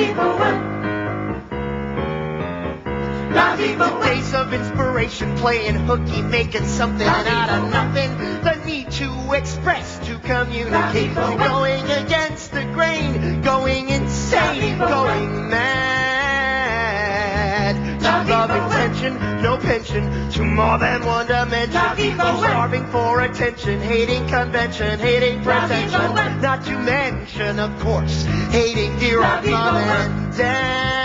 The days of inspiration, playing hooky, making something out of nothing. The need to express, to communicate, going against the grain, going insane, going mad. To love intention, no pension, to more than one dimension. Starving for attention, hating convention, hating pretension. Not to mention, of course, hating dear old mom and dad.